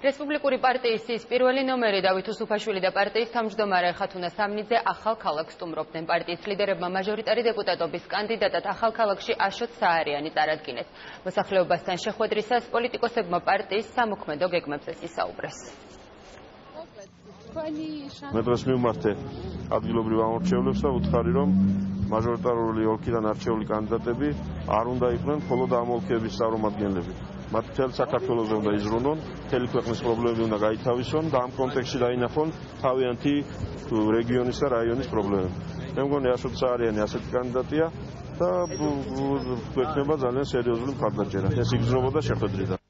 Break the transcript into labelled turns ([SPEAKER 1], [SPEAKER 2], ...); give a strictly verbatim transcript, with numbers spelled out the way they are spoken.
[SPEAKER 1] რესპუბლიკური პარტიის ის პირველი ნომერი დავით უსუფაშვილი და პარტიის თავმჯდომარე ხათუნა სამნიძე ახალ ქალაქს სტუმრობდნენ. პარტიის ლიდერებმა მაჟორიტარი დეპუტატობის კანდიდატად ახალ ქალაქში აშოტ საარიანი წარადგინეს. მოსახლეობასთან შეხვედრისას პოლიტიკოსებმა პარტიის სამოქმედო გეგმებზე ისაუბრეს.
[SPEAKER 2] მე დღეს მივმართე ადგილობრივ ამორჩევლებს და ვუთხარი, რომ მაჟორიტარული ოლქიდან არჩეული კანდიდატები არ უნდა იყვნენ მხოლოდ ამ ოლქების წარმომადგენლები. მათ მთელ საქართველოზე უნდა იზრუნონ, მთელი ქვეყნის პრობლემები უნდა გაითავისონ და ამ კონტექსტში დაინახონ თავიანთი რეგიონის და რაიონის პრობლემები. მე მგონი აშოტ საარიანი ასეთი კანდიდატია და გვექნება ძალიან სერიოზული მხარდაჭერა. ეს იგრძნობოდა შეხვედრიდან.